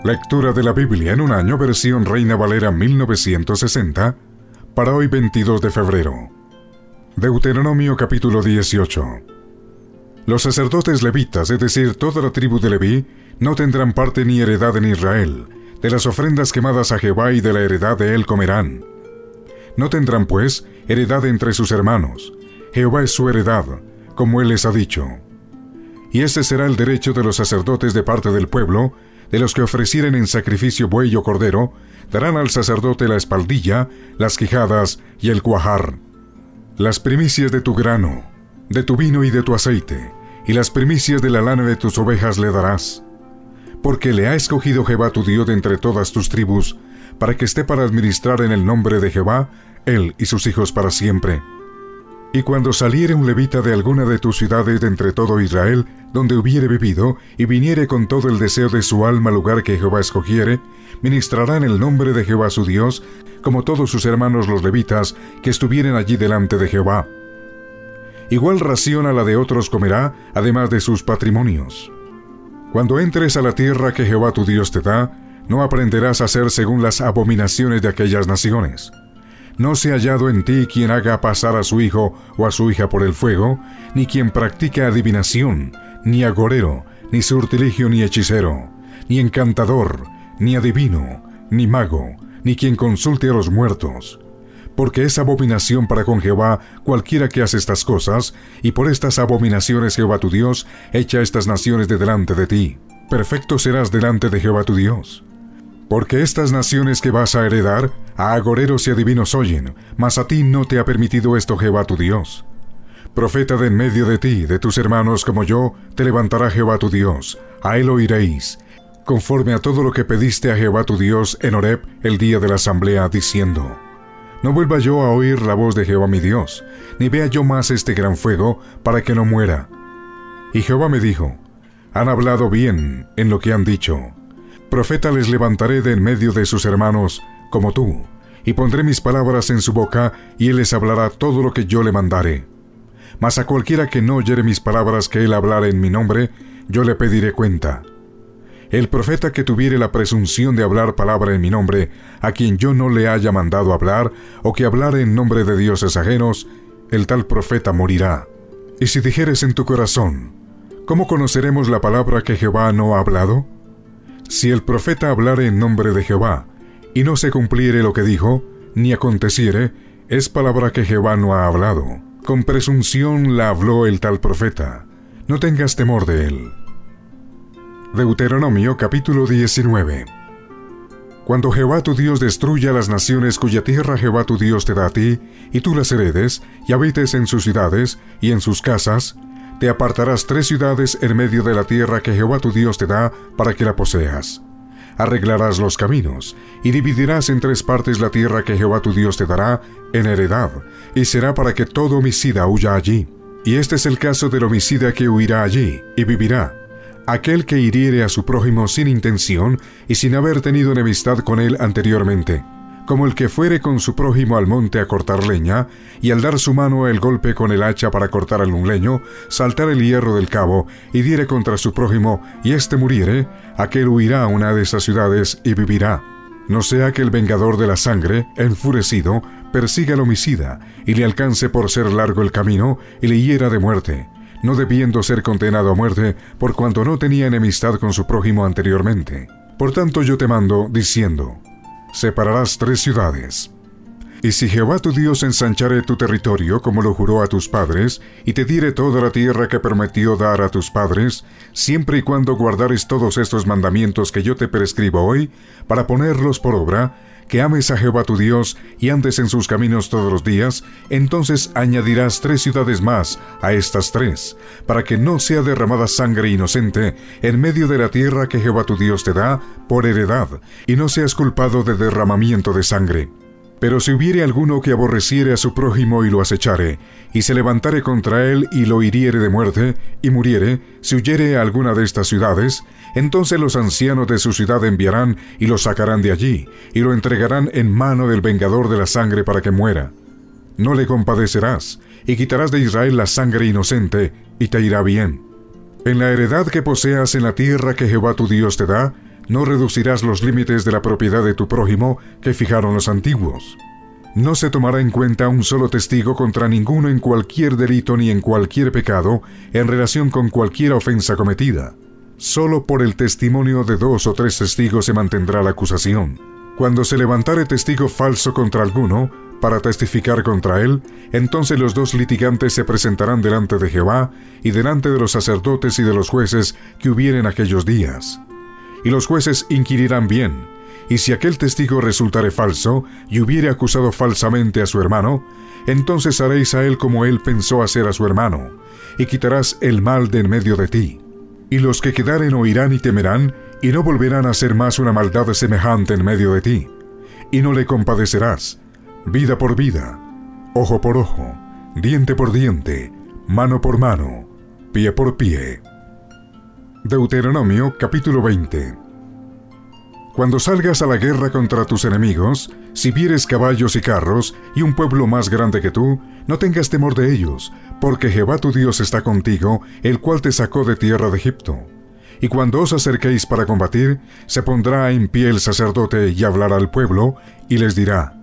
Lectura de la Biblia en un año, versión Reina Valera 1960, para hoy 22 de febrero. Deuteronomio capítulo 18. Los sacerdotes levitas, es decir, toda la tribu de Leví, no tendrán parte ni heredad en Israel. De las ofrendas quemadas a Jehová y de la heredad de él comerán. No tendrán, pues, heredad entre sus hermanos. Jehová es su heredad, como él les ha dicho. Y este será el derecho de los sacerdotes de parte del pueblo, de los que ofrecieren en sacrificio buey o cordero, darán al sacerdote la espaldilla, las quijadas y el cuajar. Las primicias de tu grano, de tu vino y de tu aceite, y las primicias de la lana de tus ovejas le darás. Porque le ha escogido Jehová tu Dios de entre todas tus tribus, para que esté para administrar en el nombre de Jehová, él y sus hijos para siempre. Y cuando saliere un levita de alguna de tus ciudades de entre todo Israel, donde hubiere vivido, y viniere con todo el deseo de su alma al lugar que Jehová escogiere, ministrará en el nombre de Jehová su Dios, como todos sus hermanos los levitas, que estuvieren allí delante de Jehová. Igual ración a la de otros comerá, además de sus patrimonios. Cuando entres a la tierra que Jehová tu Dios te da, no aprenderás a hacer según las abominaciones de aquellas naciones. No se ha hallado en ti quien haga pasar a su hijo o a su hija por el fuego, ni quien practique adivinación, ni agorero, ni sortilegio ni hechicero, ni encantador, ni adivino, ni mago, ni quien consulte a los muertos. Porque es abominación para con Jehová cualquiera que hace estas cosas, y por estas abominaciones Jehová tu Dios echa estas naciones de delante de ti. Perfecto serás delante de Jehová tu Dios. Porque estas naciones que vas a heredar, a agoreros y adivinos oyen, mas a ti no te ha permitido esto Jehová tu Dios. Profeta de en medio de ti, de tus hermanos como yo, te levantará Jehová tu Dios, a él oiréis, conforme a todo lo que pediste a Jehová tu Dios en Horeb el día de la asamblea, diciendo: No vuelva yo a oír la voz de Jehová mi Dios, ni vea yo más este gran fuego, para que no muera. Y Jehová me dijo: Han hablado bien en lo que han dicho. Profeta les levantaré de en medio de sus hermanos, como tú, y pondré mis palabras en su boca, y él les hablará todo lo que yo le mandare. Mas a cualquiera que no oyere mis palabras que él hablare en mi nombre, yo le pediré cuenta. El profeta que tuviere la presunción de hablar palabra en mi nombre, a quien yo no le haya mandado hablar, o que hablare en nombre de dioses ajenos, el tal profeta morirá. Y si dijeres en tu corazón: ¿Cómo conoceremos la palabra que Jehová no ha hablado? Si el profeta hablare en nombre de Jehová, y no se cumpliere lo que dijo, ni aconteciere, es palabra que Jehová no ha hablado. Con presunción la habló el tal profeta. No tengas temor de él. Deuteronomio capítulo 19. Cuando Jehová tu Dios destruya las naciones cuya tierra Jehová tu Dios te da a ti, y tú las heredes, y habites en sus ciudades, y en sus casas, te apartarás 3 ciudades en medio de la tierra que Jehová tu Dios te da para que la poseas. Arreglarás los caminos, y dividirás en 3 partes la tierra que Jehová tu Dios te dará en heredad, y será para que todo homicida huya allí. Y este es el caso del homicida que huirá allí, y vivirá: aquel que hiriere a su prójimo sin intención y sin haber tenido enemistad con él anteriormente, como el que fuere con su prójimo al monte a cortar leña, y al dar su mano el golpe con el hacha para cortar algún leño, saltar el hierro del cabo, y diere contra su prójimo, y éste muriere, aquel huirá a una de esas ciudades y vivirá. No sea que el vengador de la sangre, enfurecido, persiga al homicida, y le alcance por ser largo el camino, y le hiera de muerte, no debiendo ser condenado a muerte, por cuanto no tenía enemistad con su prójimo anteriormente. Por tanto yo te mando, diciendo: Separarás 3 ciudades. Y si Jehová tu Dios ensanchare tu territorio, como lo juró a tus padres, y te diere toda la tierra que prometió dar a tus padres, siempre y cuando guardares todos estos mandamientos que yo te prescribo hoy, para ponerlos por obra, que ames a Jehová tu Dios, y andes en sus caminos todos los días, entonces añadirás 3 ciudades más a estas 3, para que no sea derramada sangre inocente en medio de la tierra que Jehová tu Dios te da por heredad, y no seas culpado de derramamiento de sangre. Pero si hubiere alguno que aborreciere a su prójimo y lo acechare, y se levantare contra él y lo hiriere de muerte, y muriere, si huyere a alguna de estas ciudades, entonces los ancianos de su ciudad enviarán y lo sacarán de allí, y lo entregarán en mano del vengador de la sangre para que muera. No le compadecerás, y quitarás de Israel la sangre inocente, y te irá bien. En la heredad que poseas en la tierra que Jehová tu Dios te da, No reducirás los límites de la propiedad de tu prójimo que fijaron los antiguos. No se tomará en cuenta un solo testigo contra ninguno en cualquier delito ni en cualquier pecado en relación con cualquier ofensa cometida. Solo por el testimonio de 2 o 3 testigos se mantendrá la acusación. Cuando se levantare testigo falso contra alguno, para testificar contra él, entonces los 2 litigantes se presentarán delante de Jehová y delante de los sacerdotes y de los jueces que hubieren aquellos días. Y los jueces inquirirán bien, y si aquel testigo resultare falso y hubiere acusado falsamente a su hermano, entonces haréis a él como él pensó hacer a su hermano, y quitarás el mal de en medio de ti. Y los que quedaren oirán y temerán, y no volverán a hacer más una maldad semejante en medio de ti. Y no le compadecerás, vida por vida, ojo por ojo, diente por diente, mano por mano, pie por pie. Deuteronomio capítulo 20. Cuando salgas a la guerra contra tus enemigos, si vieres caballos y carros y un pueblo más grande que tú, no tengas temor de ellos, porque Jehová tu Dios está contigo, el cual te sacó de tierra de Egipto. Y cuando os acerquéis para combatir, se pondrá en pie el sacerdote y hablará al pueblo, y les dirá: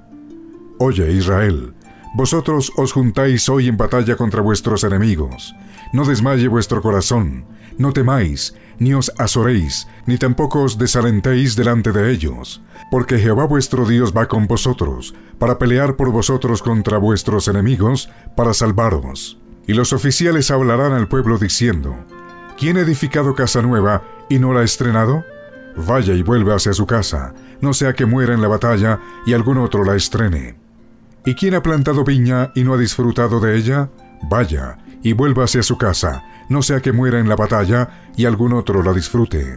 Oye, Israel, vosotros os juntáis hoy en batalla contra vuestros enemigos. No desmaye vuestro corazón, no temáis, ni os azoréis, ni tampoco os desalentéis delante de ellos, porque Jehová vuestro Dios va con vosotros, para pelear por vosotros contra vuestros enemigos, para salvaros. Y los oficiales hablarán al pueblo diciendo: ¿Quién ha edificado casa nueva y no la ha estrenado? Vaya y vuelva hacia su casa, no sea que muera en la batalla y algún otro la estrene. ¿Y quién ha plantado viña y no ha disfrutado de ella? Vaya y vuelva hacia su casa, no sea que muera en la batalla y algún otro la disfrute.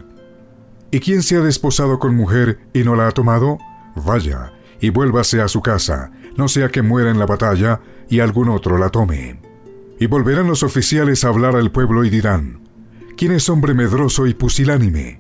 ¿Y quién se ha desposado con mujer y no la ha tomado? Vaya y vuélvase a su casa, no sea que muera en la batalla y algún otro la tome. Y volverán los oficiales a hablar al pueblo y dirán: ¿Quién es hombre medroso y pusilánime?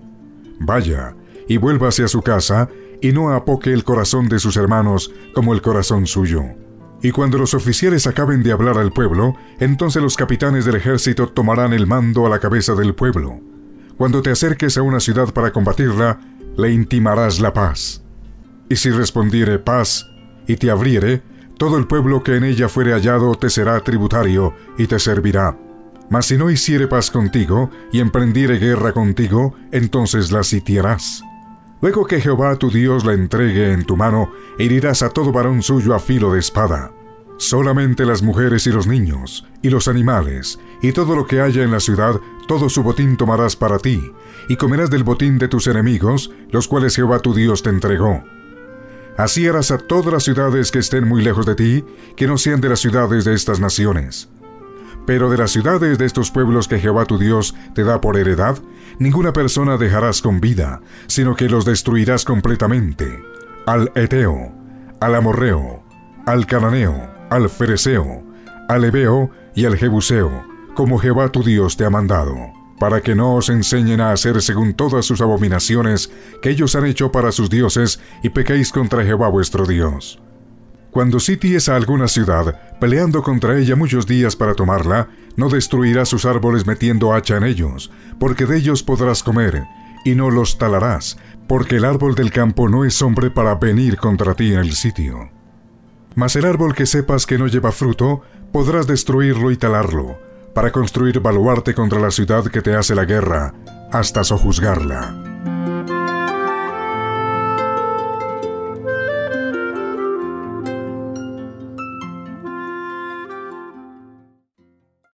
Vaya y vuélvase a su casa, y no apoque el corazón de sus hermanos como el corazón suyo. Y cuando los oficiales acaben de hablar al pueblo, entonces los capitanes del ejército tomarán el mando a la cabeza del pueblo. Cuando te acerques a una ciudad para combatirla, le intimarás la paz. Y si respondiere paz, y te abriere, todo el pueblo que en ella fuere hallado te será tributario y te servirá. Mas si no hiciere paz contigo, y emprendiere guerra contigo, entonces la sitiarás. Luego que Jehová tu Dios la entregue en tu mano, herirás a todo varón suyo a filo de espada. Solamente las mujeres y los niños, y los animales, y todo lo que haya en la ciudad, todo su botín tomarás para ti, y comerás del botín de tus enemigos, los cuales Jehová tu Dios te entregó. Así harás a todas las ciudades que estén muy lejos de ti, que no sean de las ciudades de estas naciones. Pero de las ciudades de estos pueblos que Jehová tu Dios te da por heredad, ninguna persona dejarás con vida, sino que los destruirás completamente: al Eteo, al Amorreo, al Cananeo, al Fereceo, al Heveo y al Jebuseo, como Jehová tu Dios te ha mandado, para que no os enseñen a hacer según todas sus abominaciones que ellos han hecho para sus dioses, y pequéis contra Jehová vuestro Dios. Cuando sities a alguna ciudad, peleando contra ella muchos días para tomarla, no destruirás sus árboles metiendo hacha en ellos, porque de ellos podrás comer, y no los talarás, porque el árbol del campo no es hombre para venir contra ti en el sitio. Mas el árbol que sepas que no lleva fruto, podrás destruirlo y talarlo, para construir baluarte contra la ciudad que te hace la guerra, hasta sojuzgarla.